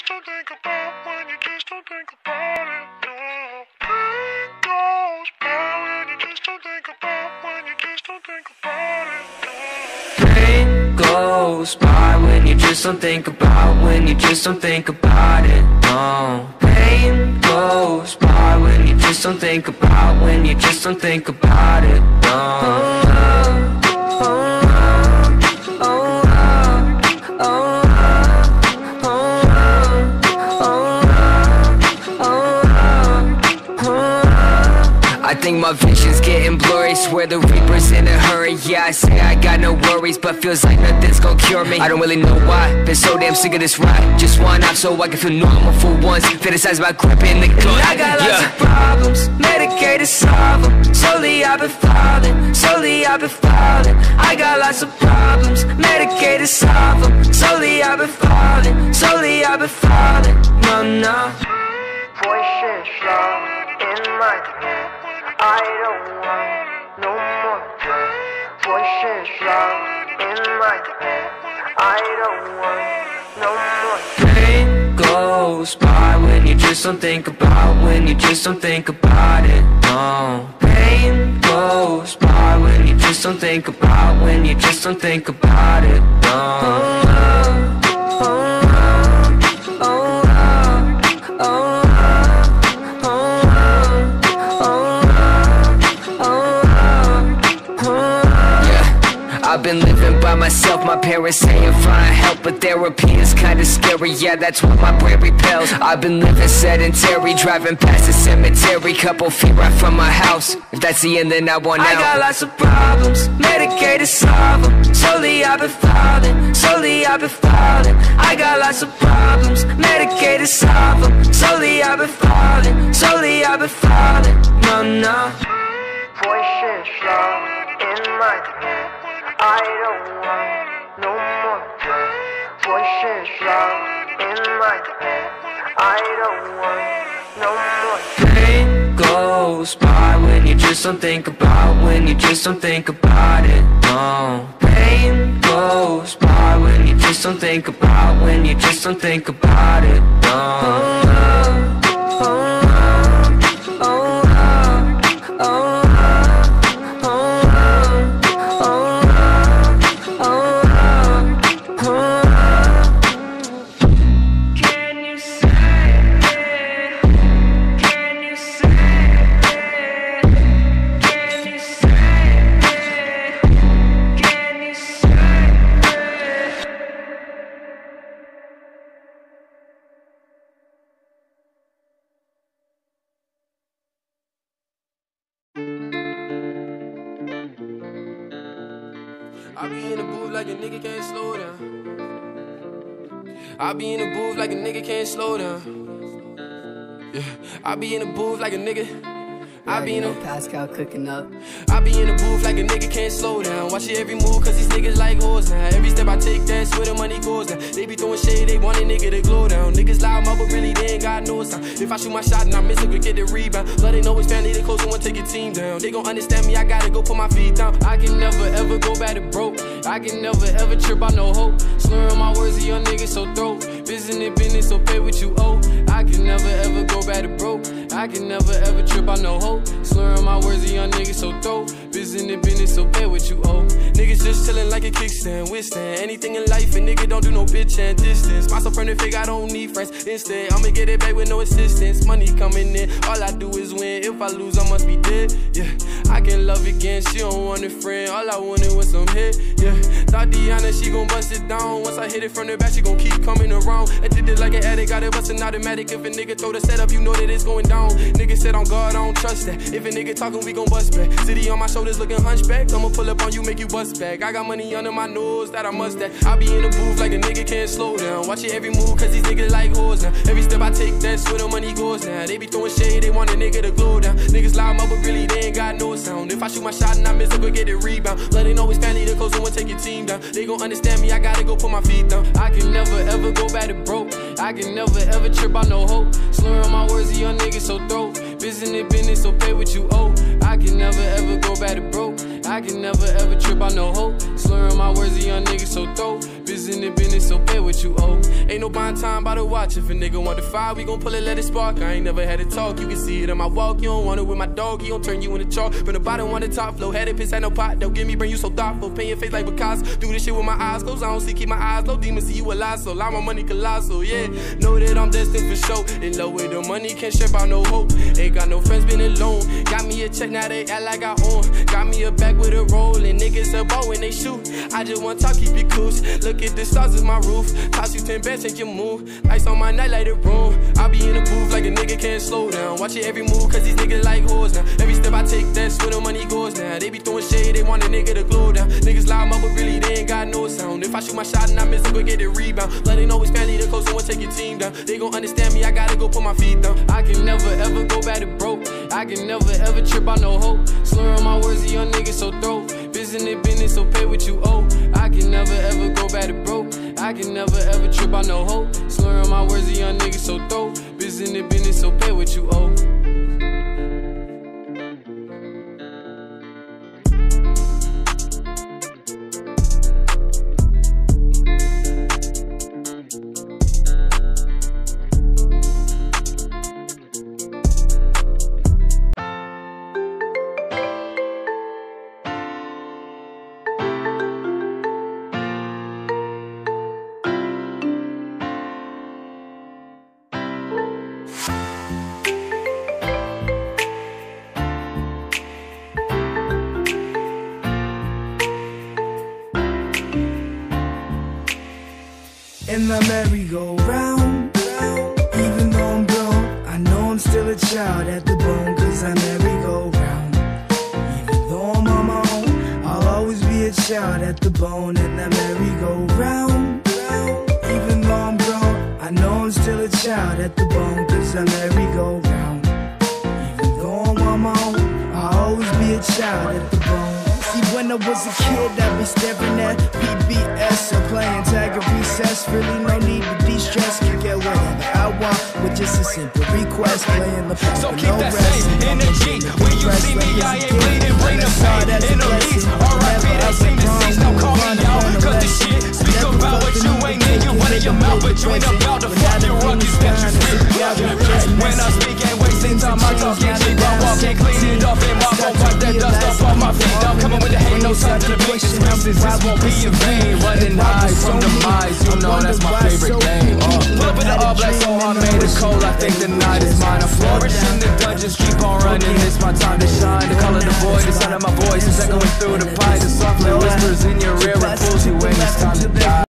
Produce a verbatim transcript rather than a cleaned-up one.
just don't think about, when you just don't think about it, no. Pain goes by when you just don't think about, when you just don't think about it, no. Pain goes by when you just don't think about, when you just don't think about it, no. Pain goes by when you just don't think about, when you just don't think about it, no. I think my vision's getting blurry, swear the Reaper's in a hurry. Yeah, I say I got no worries, but feels like nothing's gonna cure me. I don't really know why, been so damn sick of this ride. Just one out so I can feel normal for once. Fantasize about gripping the gun. I got lots yeah. of problems, medicated, solve them. Slowly I've been falling, slowly I've been falling. I got lots of problems, medicated, solve them. Slowly I've been falling, slowly I've been falling. No, no. Voices loud in my head, I don't want no more pain. Voices loud in my head, I don't want no more pain. Pain goes by when you just don't think about, when you just don't think about it, no. Pain goes by when you just don't think about, when you just don't think about it, no. I've been living by myself, my parents saying find help, but therapy is kinda scary, yeah, that's what my brain repels. I've been living sedentary, driving past the cemetery, couple feet right from my house. If that's the end, then I want out. I got lots of problems, medicated, solve them. Slowly I've been falling, slowly I've been falling. I got lots of problems, medicated, solve them. Slowly I've been falling, slowly I've been falling. No, no. Voices loud in my head, I don't want no more pain. Voices loud in my head, I don't want no more pain. Pain goes by when you just don't think about, when you just don't think about it, no. Pain goes by when you just don't think about, when you just don't think about it, no. I be in the booth like a nigga can't slow down. I be in the booth like a nigga can't slow down. Yeah, I be in the booth like a nigga. I be in the Pascal cooking up. I be in the booth like a nigga can't slow down. Watch every move cause these niggas like hoes now. Every step I take, that's where the money goes now. They be throwing shade, they want a nigga to glow down. Niggas loud mouth, but really they ain't got no sound. If I shoot my shot and I miss it, could get the rebound. Let they know it's family, they close and want to take your team down. They gon' understand me, I gotta go put my feet down. I can never ever go back to broke. I can never ever trip out no hope. Slurring my words, a young nigga so throat. Business business, so pay what you owe. I can never ever go back to broke. I can never ever trip out no hope. Slurring my words, a young nigga so throat. Business business, so pay what you owe. Niggas just chillin' like a kickstand, withstand anything in life, and nigga don't do no bitch and distance. Myself from the fake, I don't need friends. Instead, I'ma get it back with no assistance. Money coming in, all I do is win. If I lose, I must be dead. Yeah, I can love again. She don't want a friend. All I wanted was some hit. Yeah, thought Deanna, she gon' bust it down. Once I hit it from the back, she gon' keep coming around. I did it like an addict, got it bustin' automatic. If a nigga throw the setup, you know that it's going down. Nigga said on God, I don't trust that. If a nigga talking, we gon' bust back. City on my shoulders looking hunchback. I'ma pull up on you, make you bust back. I got money under my nose that I must have. I be in the booth like a nigga can't slow down. Watching every move cause these niggas like hoes now. Every step I take, that's where the money goes now. They be throwing shade, they want a nigga to glow down. Niggas loud mouth, but really they ain't got no sound. If I shoot my shot and I miss it, go get it rebound. Let they know it's family, the close and take your team down. They gon' understand me, I gotta go put my feet down. I can never ever go back to broke. I can never ever trip out no hope. Slurring my words, a young nigga so throat. Business business, so pay what you owe. I can never ever go back to broke. I can never ever trip out no hope. Slurring my words, a young nigga so dope. Business in business, so pay what you owe. Ain't no buying time by the watch. If a nigga want to fire, we gon' pull it, let it spark. I ain't never had to talk, you can see it in my walk. You don't want it with my dog, he gon' turn you into chalk. From the bottom on the top, flow headed, piss at no pot. Don't give me brain, you so thoughtful. Paint your face like Picasso. Do this shit with my eyes closed, I don't see, keep my eyes low. Demons see you alive, so lie my money colossal, yeah. Know that I'm destined for show. In love with the money, can't strip out no hope. Ain't got no friends, been alone. Got me a check, now they act like I own. Got me a bag with a roll, and niggas a bow when they shoot. I just want talk, keep it cool. Look at the stars, is my roof. Toss you ten bands, change your move. Lights on my night, light the room. I be in the booth like a nigga can't slow down. Watch it every move, cause these niggas like hoes now. Every step I take, that's where the money goes now. They be throwing shade, they want a nigga to glow down. Niggas loud, but really they ain't got no sound. If I shoot my shot and I miss, I'm gon' get the rebound. Letting know it's family, the close, someone take your team down. They gon' understand me, I gotta go put my feet down. I can never ever go back to broke. I can never ever trip out no hope. Slurring my words, a young nigga so throat. Business in business, so pay what you owe. I can never ever go back to broke. I can never ever trip out no hope. Slurring my words, a young nigga so throat. Business in business, so pay what you owe. In the merry-go-round, even though I'm grown, I know I'm still a child at the bone, cause I merry-go-round. Even though I'm on my own, I'll always be a child at the bone. In the merry-go-round, even though I'm grown, I know I'm still a child at the bone, cause I merry-go-round. Even though I'm on my own, I'll always be a child at the bone. See, when I was a kid, I'd be staring at P B S or playing tag at recess. Really no need to de-stress, can get whatever I want with just a simple request. Playing the part so with keep no that rest. same energy. When you see me, I ain't bleeding. Bring the pain in the least. R I P, they seem to cease. Don't call me out, cause this shit speak about what you ain't in. You run in your mouth, but you ain't about to fuck your ruckus that you spit. When I speak, ain't wasting time. I talk and cheap. I walk and clean it off and mop on, wipe that dust off on my feet. I'm coming with the hate, no time to the beach. This this won't be in vain. Running high from the demise, you know that's my favorite game. Uh, pull up in the all black, so I made it cold. I think the night is mine. I flourish in the dungeons, keep on running. It's my time to shine. The color, the void, the sound of my voice is echoing through the pines. The softly whispers in your ear and pulls you when it's time to die.